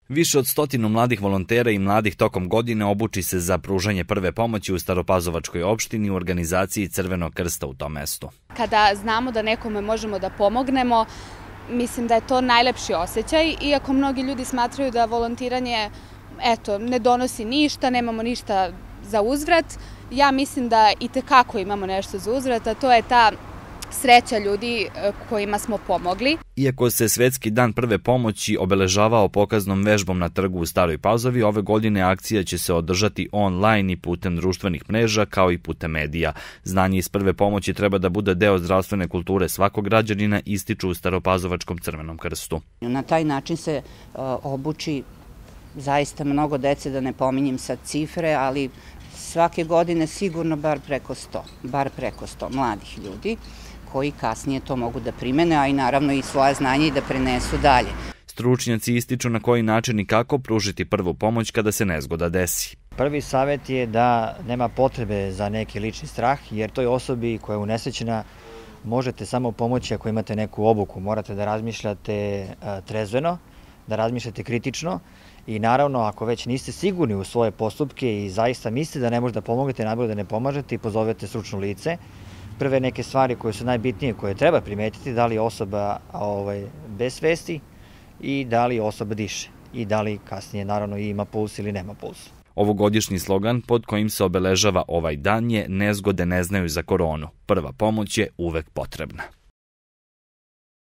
Više od 100 mladih volontera i mladih tokom godine obuči se za pružanje prve pomoći u Staropazovačkoj opštini u organizaciji Crvenog krsta u tom mestu. Kada znamo da nekome možemo da pomognemo, mislim da je to najlepši osjećaj, iako mnogi ljudi smatraju da volontiranje ne donosi ništa, nemamo ništa za uzvrat. Ja mislim da itekako imamo nešto za uzvrat, a to je ta sreća ljudi kojima smo pomogli. Iako se Svetski dan prve pomoći obeležavao pokaznom vežbom na trgu u Staroj Pazovi, ove godine akcija će se održati online i putem društvenih mreža kao i putem medija. Znanje iz prve pomoći treba da bude deo zdravstvene kulture svakog građanina, ističu u Staropazovačkom Crvenom krstu. Na taj način se obuči zaista mnogo dece, da ne pominjem sad cifre, ali svake godine sigurno bar preko 100 mladih ljudi koji kasnije to mogu da primene, a i naravno i svoja znanja i da prenesu dalje. Stručnjaci ističu na koji način i kako pružiti prvu pomoć kada se nezgoda desi. Prvi savjet je da nema potrebe za neki lični strah, jer toj osobi koja je unesrećena možete samo pomoći ako imate neku obuku. Morate da razmišljate trezveno, da razmišljate kritično i naravno ako već niste sigurni u svoje postupke i zaista mislite da ne možete da pomognete, najbolje da ne pomažete i pozovete stručno lice. Prve neke stvari koje su najbitnije, koje treba primetiti, da li je osoba bez svesti i da li osoba diše i da li kasnije naravno ima puls ili nema puls. Ovogodišnji slogan pod kojim se obeležava ovaj dan je "Nezgode ne znaju za koronu. Prva pomoć je uvek potrebna".